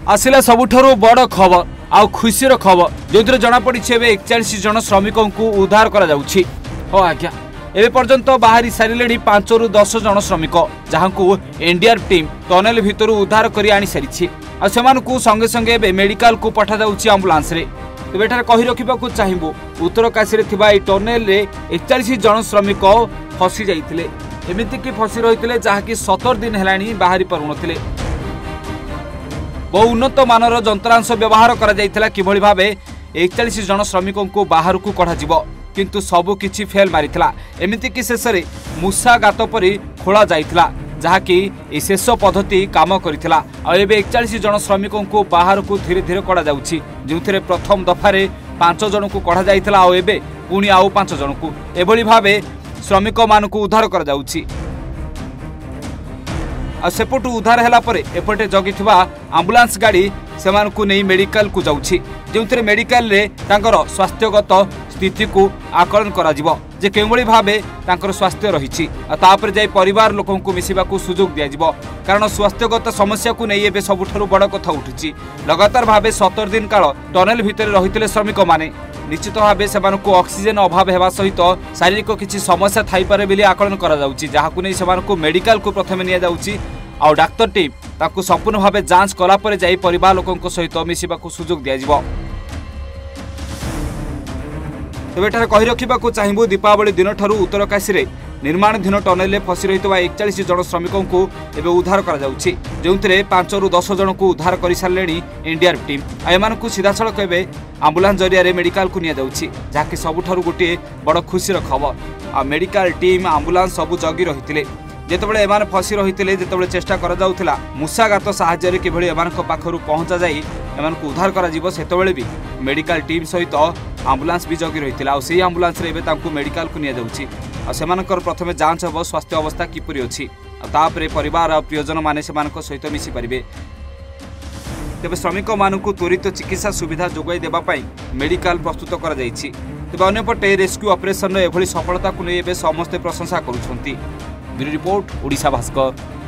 आसिला सबुठारु बड़ खबर आ खुशीर खबर जो जनापड़ी 41 जन श्रमिक को उद्धार करा जाउछि। हो आज्ञा एबे पर्यंत बाहरी सारे 5 रु 10 जन श्रमिक जहां एनडीआरएफ टीम टनेल भितर उद्धार करी आनी सारी आ संगे संगे मेडिकल को पठा जाउछि एम्बुलेंस रे। तेबे एठार कहि रखिबाकू चाहिबो उत्तरकाशी रे थिबा ए टनेल रे 41 जन श्रमिक फसी जाइतिले। एमिति कि फसी रहितिले जहाँकि 70 दिन हेलानी बाहरी पारुनथिले। बहु उन्नत मानर जंत्रांश व्यवहार करा जाइतिला किभଳି भाबे 41 जन श्रमिकों को बाहर को कढ़ा जिवो, किंतु सबु किछि फेल मारिथिला। एमिति कि शेष रे मूसा गात परि खोला जाइतिला जहाँकि ए शेष पद्धति काम करिथिला। आ एबे 41 जन श्रमिकों को बाहर को धीरे धीरे कढ़ा जाउछि, जोंथिरे प्रथम दफारे 5 जन को कढ़ा जाइतिला आ एबे पुणी आउ 5 जन को एभଳି भाबे श्रमिक मान को उद्धार करा जाउछि। सेपटू उद्धार है एपटे जगी आम्बुलांस गाड़ी से नहीं मेडिकल को जाऊँगी, जो मेडिकल रे तांकर स्वास्थ्यगत स्थिति को आकलन करा जिवो जे केवली भाबे तांकर स्वास्थ्य रही तापर जाई परिवार लोकों को मिसिबा को सुजोग दिया जिवो। कारण स्वास्थ्यगत समस्या को नहीं एबे सबुठारु बड़ कथा उठुची। लगातार भाबे 70 दिन काल टनेल भितर रहितिले श्रमिक माने निश्चित भाव से ऑक्सीजन अभाव होगा सहित शारीरिक किसी समस्या थाई पारे बोली आकलन करा जाउची, जहाकु नै सेमानकु मेडिकल को प्रथमे निया जाउची आ डाक्टर टीम ताकु संपूर्ण भाव जांच कला परे जाई परिवार लोकन सहित मिसिबाकु सुजोग दिया जिवो। तेबे एठारे कहि रखिबाकू चाहिबो दीपावली दिन ठारू उत्तरकाशी रे निर्माणाधीन टनेल फसी रही 41 जन श्रमिकों को एवं उद्धार करा जाउछि, जोंथिरे 5 रु 10 जन को उद्धार कर सारे एनडीआरएफ टीम आ सीधा सड़क एवं आम्बुलांस जरिया मेडिकल को निया जाउछि, जहाँकि सबुठारु गोटे बड़ खुशीर खबर। आ मेडिकल टीम आम्बुलांस सबु जगी रहितिले जेतेबेले एमान फसी रहितिले, जेतेबेले चेष्टा करा जाउथिला मूसागात साहाय्य किभଳି एमानक पाखरु पहुंचा जाई एमानकु उद्धार करा जिवो, सेतेबेले भी मेडिकल टीम सहित आम्बुलांस भी जगी रहितिला। आ सेही आम्बुलांस रे एबे तांकु मेडिकल को निया जाउछि आ सेमानकर प्रथमे जांच हबो स्वास्थ्य अवस्था किपरि अछि आ तापरे परिवार आ प्रियजन माने सेमानक सहित मिसि परिबे। तेबे श्रमिक मानकु त्वरित चिकित्सा सुविधा जोगाई देबा पई मेडिकल प्रस्तुत करा जाइछि। तेबे अन्यपटे रेस्क्यू ऑपरेशन रे एभଳି सफलता को नै एबे समस्त प्रशंसा करूछंती। Bureau report Odisha Bhaskar.